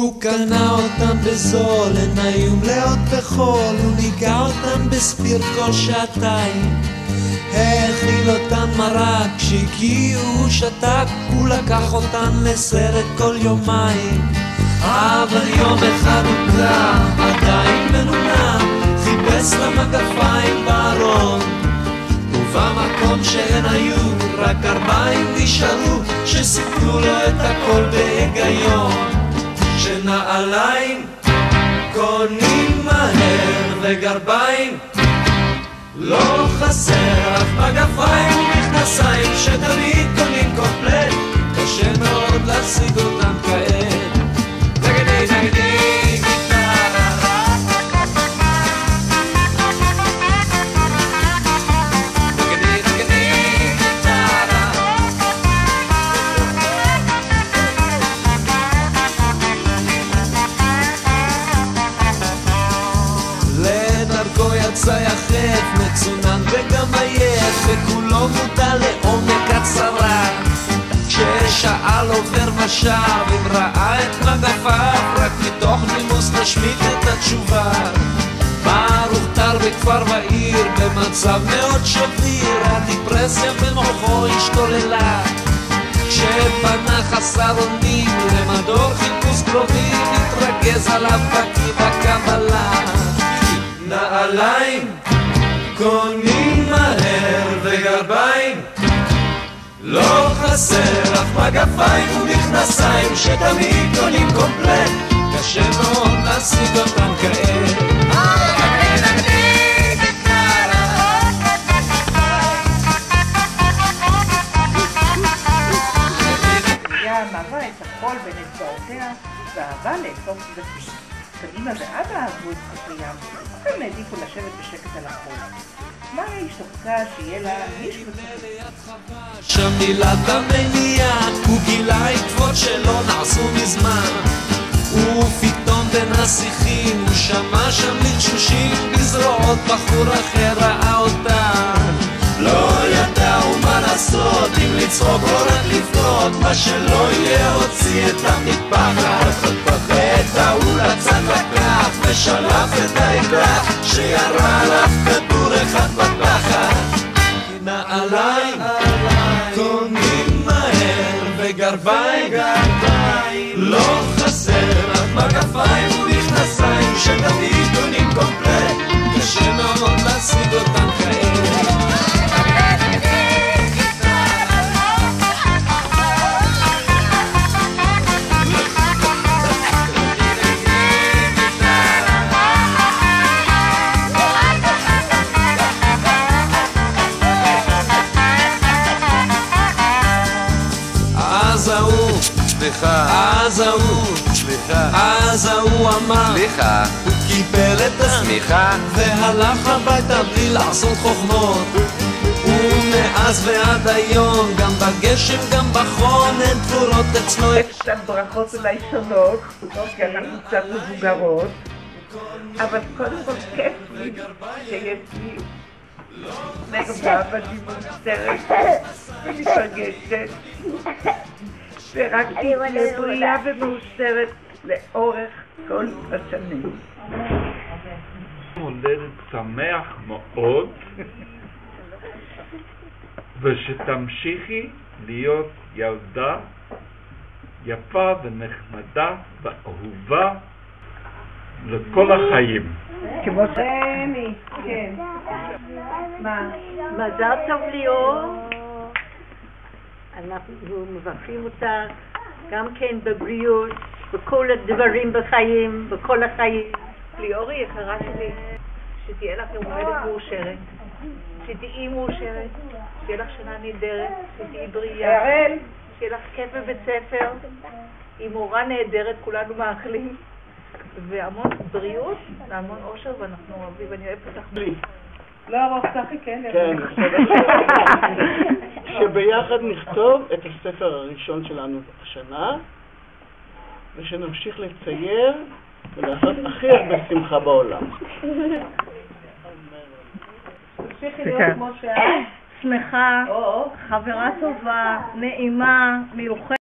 הוא קנה אותם בזול, הן היו מלאות בחול, הוא ניגע אותם בספיר כל שעתיים, האכיל אותן מרק, כשהגיעו הוא שתק, הוא לקח אותן לסרט כל יומיים. אבל יום אחד הוא קם, עדיין מנומנם, חיפש למגפיים בארון, ובמקום שהן היו רק 4 נשארו, שסיפרו לו את הכל בהיגיון. שנעליים קונים מהר וגרביים לא חסר, אף מגפיים ומכנסיים שתמיד קונים קומפלט, קשה מאוד להשיג אותם כעת. נגדי נגדי גיטרה, נגדי נגדי גיטרה, לדרכו יצא יחף, מצונן וגם עייף, וכולו מודע לעומק הצרה. כששאל עובר משב אם ראה את מגפיו, רק מתוך נימוס נשמיט את התשובה. ברוך תר בכפר בעיר במצב מאוד שביר, הדיפרסיה במוחו השתוללה. כשפנה חסר אונים למדור חיפוש קרובים, התרכז עליו בקיא בקבלה. נעליים קונים מהר וגרביים לא חסר, אף מגפיים ומכנסיים שתמיד קונים קומפלט, קשה מאוד להשיג אותם כעת. היה מעבר את החול בין אצבעותיה ואהבה לאסוף סדקים. קדימה ואבא אהבו את חוף הים, אך הם העדיפו לשבת בשקט על החול. מה השתוקקה שיהיה לה איש וצחק? שם מילת המניעה, הוא גילה עקבות שלא נעשו מזמן, ופתאום בין השיחים הוא שמע שם לתשושים בזרועות, בחור אחר ראה אותה, לא ידעו מה לעשות, אם לצחוק או רק לפנות, מה שלא יהיה הוציא את המטפחת, את ההוא לצד לקח ושלף את האקדח שירה עליו כדור אחד בתחת. נעליים קונים מהר וגרביים לא חסר, אף מגפיים ומכנסיים שתמיד קונים קומפלט, קשה מאוד להשיג אותם כעת. אז ההוא אמר סליחה, הוא קיבל את הסמיכה והלך הביתה בלי לעשות חוכמות, ומאז ועד היום גם בגשם גם בחון אין תפורות אצלו. קצת ברכות אולי שונות, כי אנחנו קצת מבוגרות, אבל קודם כל כיף לי שיש לי נגבה ואני מאוסרת ומתרגשת, ורק תהיה בריאה ומאוסרת לאורך כל השנים. הולדת שמח מאוד, ושתמשיכי להיות ילדה יפה ונחמדה ואהובה לכל החיים. כמו רמי, כן. מה? מזל טוב ליאור. אנחנו מברכים אותה גם כן בבריאות, בכל הדברים בחיים, בכל החיים. ליאור היא יקרה שלי, שתהיה לך יום הולדת מאושרת, שתהיי מאושרת, שתהיה לך שנה נהדרת, שתהיי בריאה, שיהיה לך כיף בבית ספר, עם מורה נהדרת, כולנו מאחלים, והמון בריאות והמון אושר, ואנחנו אוהבים, ואני אוהבת אותך בלי. לא ארוך ככה, כן? כן, שביחד נכתוב את הספר הראשון שלנו השנה, ושנמשיך לצייר ולעשות הכי הרבה שמחה בעולם. תמשיכי להיות כמו שאת. שמחה, חברה טובה, נעימה, מיוחדת.